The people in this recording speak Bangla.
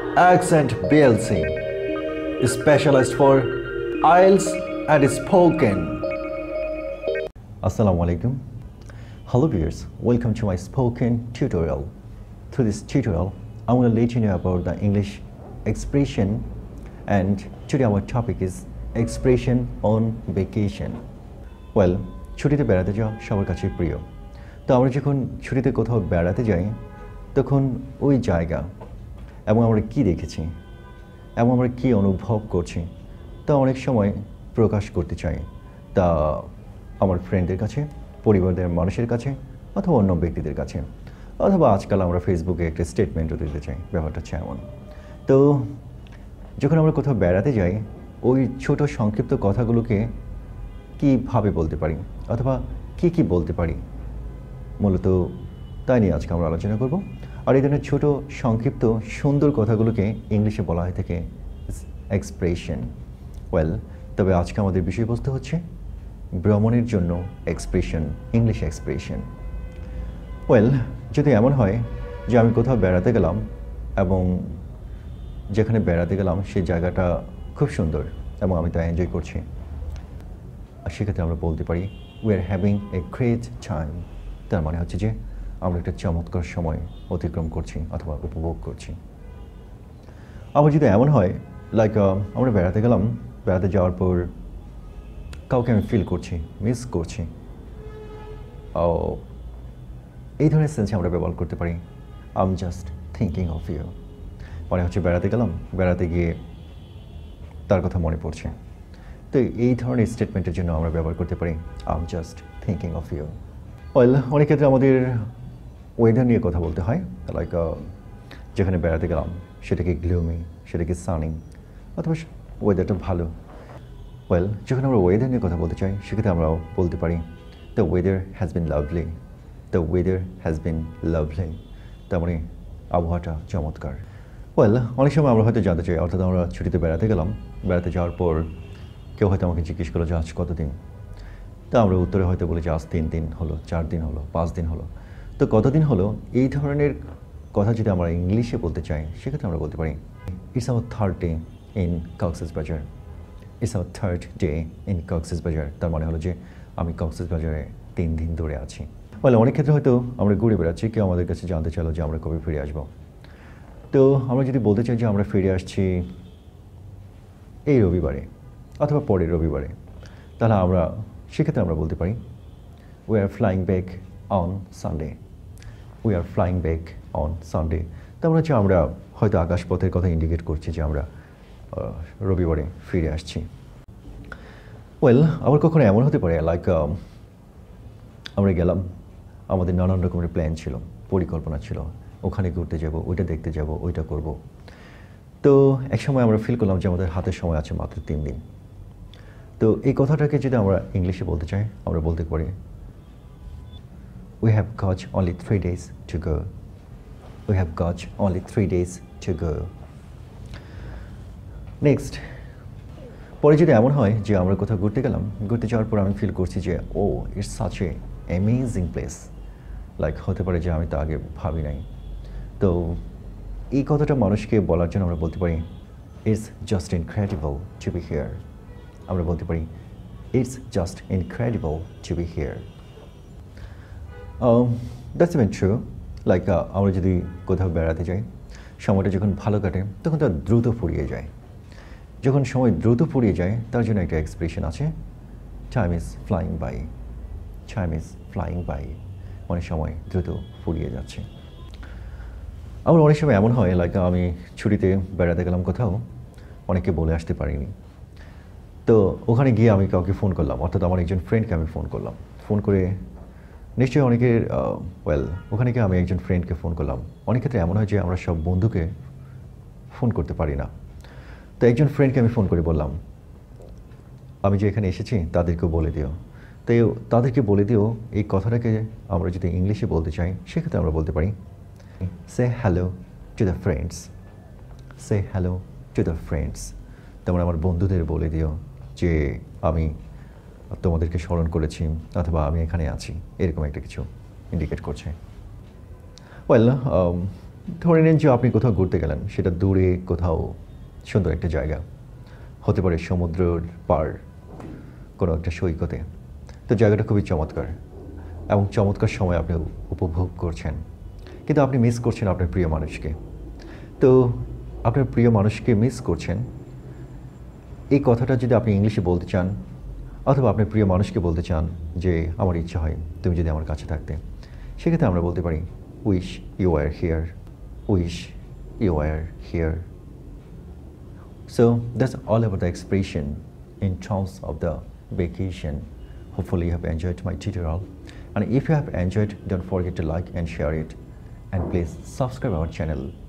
Accent BLC, specialized for IELTS and spoken. Assalamu alaikum. Hello viewers, welcome to my spoken tutorial. Through this tutorial, I want to let you know about the English expression, and today our topic is expression on vacation. Well, ছুটিতে বেড়াতে যাওয়া সবার কাছে প্রিয়। তো আমরা যখন ছুটিতে কোথাও বেড়াতে যাই তখন ওই জায়গা এবং আমরা কি দেখেছি এবং আমরা কি অনুভব করছি তা অনেক সময় প্রকাশ করতে চাই, তা আমার ফ্রেন্ডদের কাছে, পরিবারের মানুষের কাছে, অথবা অন্য ব্যক্তিদের কাছে, অথবা আজকাল আমরা ফেসবুকে একটা স্টেটমেন্টও দিতে চাই। ব্যাপারটা হচ্ছে এমন। তো যখন আমরা কোথাও বেড়াতে যাই ওই ছোট সংক্ষিপ্ত কথাগুলোকে কীভাবে বলতে পারি অথবা কি বলতে পারি, মূলত তাই নিয়ে আজকে আমরা আলোচনা করব। আর এই ধরনের ছোটো সংক্ষিপ্ত সুন্দর কথাগুলোকে ইংলিশে বলা হয় থেকে এক্সপ্রেশন। ওয়েল, তবে আজকে আমাদের বিষয়বস্তু হচ্ছে ভ্রমণের জন্য এক্সপ্রেশন, ইংলিশ এক্সপ্রেশন। ওয়েল, যদি এমন হয় যে আমি কোথাও বেড়াতে গেলাম এবং যেখানে বেড়াতে গেলাম সেই জায়গাটা খুব সুন্দর এবং আমি তা এনজয় করছি, আর সেক্ষেত্রে আমরা বলতে পারি we are having a great time. তার মানে হচ্ছে যে আমরা একটা চমৎকার সময় অতিক্রম করছি অথবা উপভোগ করছি। আবার যদি এমন হয় লাইক আমরা বেড়াতে গেলাম, বেড়াতে যাওয়ার পর কাউকে আমি ফিল করছি, মিস করছি, এই ধরনের সেন্সে আমরা ব্যবহার করতে পারি I'm just thinking of you. মানে হচ্ছে বেড়াতে গেলাম, বেড়াতে গিয়ে তার কথা মনে পড়ছে। তো এই ধরনের স্টেটমেন্টের জন্য আমরা ব্যবহার করতে পারি I'm just thinking of you. Well, অনেক ক্ষেত্রে আমাদের ওয়েদার নিয়ে কথা বলতে হয়, লাইক যেখানে বেড়াতে গেলাম সেটা কি গ্লুমি, সেটা কি সানি, অথবা ওয়েদারটা ভালো। ওয়েল, যখন আমরা ওয়েদার নিয়ে কথা বলতে চাই সেক্ষেত্রে আমরাও বলতে পারি the weather has been lovely, the weather has been lovely. তার মানে আবহাওয়াটা চমৎকার। ওয়েল, অনেক সময় আমরা হয়তো জানতে চাই, অর্থাৎ আমরা ছুটিতে বেড়াতে গেলাম, বেড়াতে যাওয়ার পর কেউ হয়তো আমাকে জিজ্ঞেস করলো যে আজ কতদিন। তা আমরা উত্তরে হয়তো বলি যে আজ 3 দিন হলো, 4 দিন হলো, 5 দিন হলো। তো কতদিন হলো এই ধরনের কথা যদি আমরা ইংলিশে বলতে চাই সেক্ষেত্রে আমরা বলতে পারি it's our third day in Cox's Bazar, it's our third day in Cox's Bazar. তার মানে হলো যে আমি কক্সবাজারে 3 দিন ধরে আছি। বলে অনেক ক্ষেত্রে হয়তো আমরা ঘুরে বেড়াচ্ছি, কেউ আমাদের কাছে জানতে চাইলো যে আমরা কবে ফিরে আসবো। তো আমরা যদি বলতে চাই যে আমরা ফিরে আসছি এই রবিবারে অথবা পরের রবিবারে, তাহলে আমরা সেক্ষেত্রে আমরা বলতে পারি we are flying back on Sunday, we are flying back on Sunday. তার মানে হচ্ছে আমরা হয়তো আকাশপথের কথা ইন্ডিকেট করছি যে আমরা রবিবারে ফিরে আসছি। ওয়েল, আবার কখনো এমন হতে পারে লাইক আমরা গেলাম, আমাদের নানান রকমের প্ল্যান ছিল, পরিকল্পনা ছিল, ওখানে ঘুরতে যাব, ওইটা দেখতে যাব, ওইটা করব। তো এক সময় আমরা ফিল করলাম যে আমাদের হাতের সময় আছে মাত্র 3 দিন। তো এই কথাটাকে যদি আমরা ইংলিশে বলতে চাই আমরা বলতে পারি we have got only 3 days to go, we have got only 3 days to go. Next, পরে যদি এমন হয় যে আমরা কোথাও ঘুরতে গেলাম, ঘুরতে যাওয়ার পর আমি ফিল করছি যে oh it's such a amazing place, like হতে পারে যে আমি তো আগে ভাবি নাই। তো এই কথাটা মানুষকে বলার জন্য আমরা বলতে পারি it's just incredible to be here. আমরা বলতে পারি it's just incredible to be here. That's even true, like আমরা যদি কোথাও বেড়াতে যাই, সময়টা যখন ভালো কাটে তখন তা দ্রুত ফুরিয়ে যায়। যখন সময় দ্রুত ফুরিয়ে যায় তার জন্য একটা এক্সপ্রেশন আছে, time is flying by, time is flying by, মানে সময় দ্রুত ফুরিয়ে যাচ্ছে। আমার অনেক সময় এমন হয় লাইক আমি ছুটিতে বেড়াতে গেলাম কোথাও, অনেকে বলে আসতে পারিনি। তো ওখানে গিয়ে আমি কাউকে ফোন করলাম, অর্থাৎ আমার একজন ফ্রেন্ডকে আমি ফোন করলাম। ফোন করে নিশ্চয়ই অনেকের ওয়েল ওখানে গিয়ে আমি একজন ফ্রেন্ডকে ফোন করলাম। অনেক ক্ষেত্রে এমন হয় যে আমরা সব বন্ধুকে ফোন করতে পারি না। তো একজন ফ্রেন্ডকে আমি ফোন করে বললাম আমি যে এখানে এসেছি তাদেরকেও বলে দিও। তো তাদেরকে বলে দিও এই কথাটাকে আমরা যদি ইংলিশে বলতে চাই সেক্ষেত্রে আমরা বলতে পারি say hello to the friends, say hello to the friends. তেমন আমার বন্ধুদের বলে দিও যে আমি তোমাদেরকে স্মরণ করেছি অথবা আমি এখানে আছি, এরকম একটা কিছু ইন্ডিকেট করছে। ওয়েল, ধরে নিন যে আপনি কোথাও ঘুরতে গেলেন, সেটা দূরে কোথাও সুন্দর একটা জায়গা, হতে পারে সমুদ্রের পার কোনো একটা সৈকতে। তো জায়গাটা খুবই চমৎকার এবং চমৎকার সময় আপনি উপভোগ করছেন, কিন্তু আপনি মিস করছেন আপনার প্রিয় মানুষকে। তো আপনার প্রিয় মানুষকে মিস করছেন, এই কথাটা যদি আপনি ইংলিশে বলতে চান অথবা আপনার প্রিয় মানুষকে বলতে চান যে আমার ইচ্ছা হয় তুমি যদি আমার কাছে থাকতে, সেক্ষেত্রে আমরা বলতে পারি wish you are here, wish you are here. So that's all about the expression in terms of the vacation. Hopefully you have enjoyed my tutorial, and if you have enjoyed, don't forget to like and share it, and please subscribe our channel.